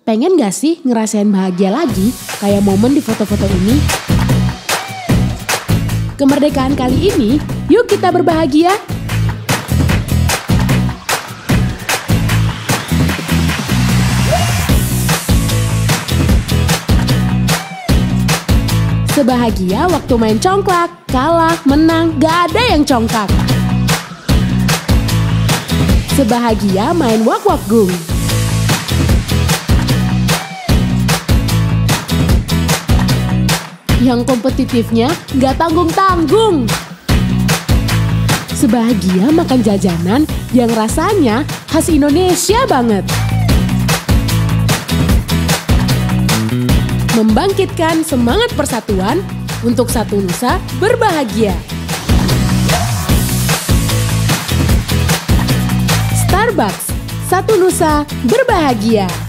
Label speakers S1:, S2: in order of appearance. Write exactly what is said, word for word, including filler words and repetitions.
S1: Pengen gak sih ngerasain bahagia lagi kayak momen di foto-foto ini? Kemerdekaan kali ini, yuk kita berbahagia! Sebahagia waktu main congklak, kalah, menang, gak ada yang congkak. Sebahagia main wak-wak gung. Yang kompetitifnya gak tanggung-tanggung. Sebahagia makan jajanan yang rasanya khas Indonesia banget. Membangkitkan semangat persatuan untuk satu nusa berbahagia. Starbucks, satu nusa berbahagia.